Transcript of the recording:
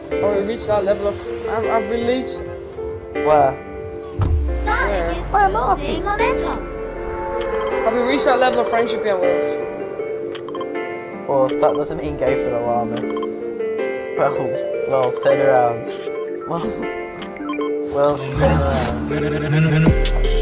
Oh, we reached that level of. I've reached. Where? Where? Where, Marky? Have we reached that level of friendship yet, Wills? Well, that doesn't mean go for the llama. Well, turn around. Well, turn around.